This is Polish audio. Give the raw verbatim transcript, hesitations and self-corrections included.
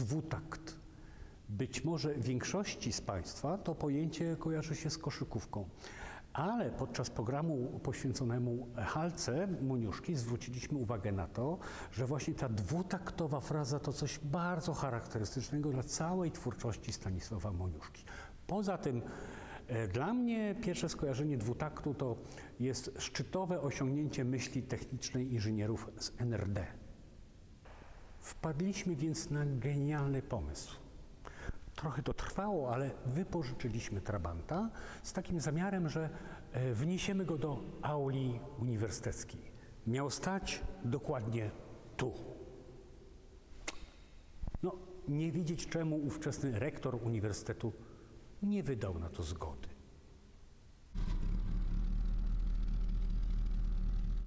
dwutakt. Być może większości z Państwa to pojęcie kojarzy się z koszykówką, ale podczas programu poświęconemu Halce Moniuszki zwróciliśmy uwagę na to, że właśnie ta dwutaktowa fraza to coś bardzo charakterystycznego dla całej twórczości Stanisława Moniuszki. Poza tym dla mnie pierwsze skojarzenie dwutaktu to jest szczytowe osiągnięcie myśli technicznej inżynierów z N R D. Wpadliśmy więc na genialny pomysł. Trochę to trwało, ale wypożyczyliśmy trabanta z takim zamiarem, że wniesiemy go do auli uniwersyteckiej. Miał stać dokładnie tu. No, nie wiedzieć czemu ówczesny rektor uniwersytetu nie wydał na to zgody.